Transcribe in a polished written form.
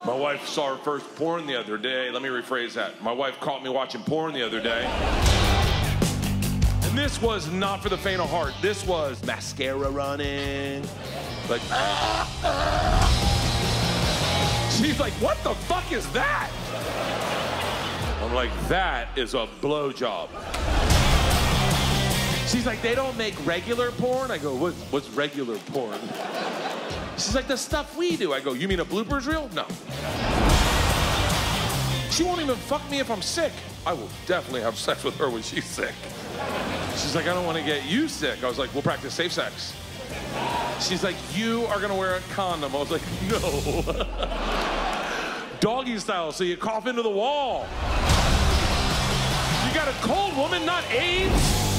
My wife saw her first porn the other day. Let me rephrase that. My wife caught me watching porn the other day. And this was not for the faint of heart. This was mascara running. Like, She's like, what the fuck is that? I'm like, that is a blowjob. She's like, they don't make regular porn? I go, what's regular porn? She's like, the stuff we do. I go, you mean a bloopers reel? No. She won't even fuck me if I'm sick. I will definitely have sex with her when she's sick. She's like, I don't want to get you sick. I was like, we'll practice safe sex. She's like, you are going to wear a condom. I was like, no. Doggy style, so you cough into the wall. You got a cold, woman, not AIDS.